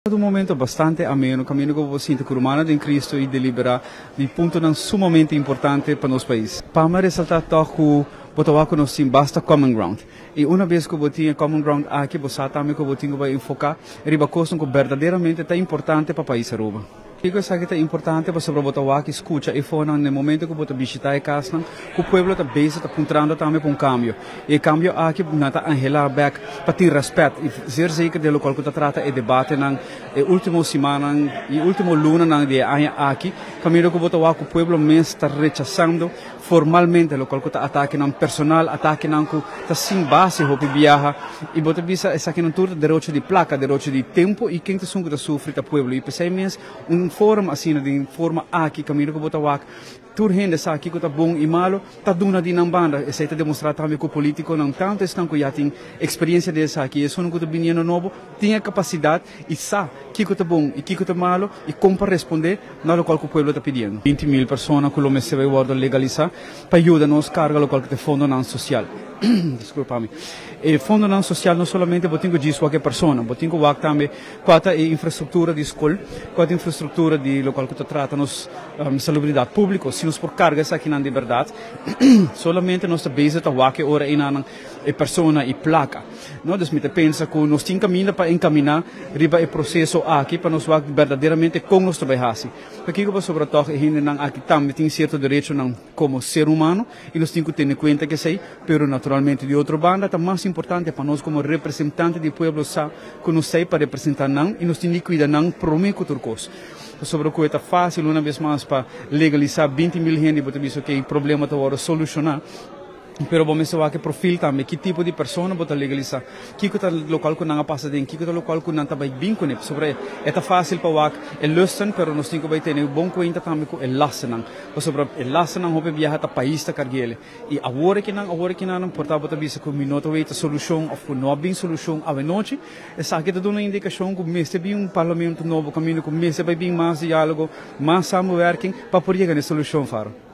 Un momento bastante ameno, cammino con você curumana em Cristo e deliberar de ponto não sumamente importante para nosso país. Para me ressaltar que botawa que nós basta common ground. E uma vez que eu tinha common ground aqui, você também que eu tinha que enfocar, riba coisa que verdadeiramente é importante para o país aruba. Digo que é importante para sobre botawa que escuta e fona no momento que você visitar a casa, que o povo está bem está apontando também para um cambio. E cambio aqui nata angela back para ter respeito e ser zeker de local que trata e debate nang e último semana e último luna nang de aqui, caminho que botawa que o povo mesmo está rechazando formalmente local que ataque nang personal ataque nang que está sem base hopi viaja e bota bisa essa que não tudo derecho de placa derecho de tempo e quem está sungo da sofre ta povo e pensei mesmo forma assim de forma aqui caminho que botawa tur gente sa aqui que tá bom e malo tá duna de banda e sei tá demonstrar também que o político não tanto estão que já tem experiência dessa aqui isso não que tá vindo novo tinha capacidade e sa que tá bom e que tá malo e como para responder na local que o povo tá pedindo 20.000 pessoas que lo messe vai guarda legalizar para ajudar nos carga local que tem fundo não social desculpa-me e fundo não social não somente botinho diz qualquer pessoa botinho o também quanta infraestrutura de escola quanta infraestrutura de local que trata nos salubridade pública se nos por carga essa aqui não de verdade solamente nossa base está waque ora inanang e persona e placa não dus me pensa que nós tem caminho para encaminhar riba e processo aqui para nós verdadeiramente com nós trabalhar aqui que sobre toque ainda não aqui também tem certo direito não como ser humano e nós temos que ter em conta que sei pero naturalmente de outra banda está mais importante para nós como representante do povo sa que nós sei para representar não e nós temos que cuidar não prometo outra coisa sobre o que é fácil uma vez mais para legalizar 20.000 gente porque isso que o problema está agora solucionar pero vamos ver que perfil também que tipo de pessoa bota legalizar que tá local que não passa dentro que tá local que não tá bem com sobre é fácil para o é lusten pero nós temos que ter um bom conta também com é lassen sobre é lassen não houve viajar para país tá carguele e agora que não portar bota bisa com minuto wait a solução ou não bem solução a noite essa aqui tá dando uma indicação que mês bem um parlamento novo caminho com mês vai bem mais diálogo mais samwerking para poder chegar na solução faro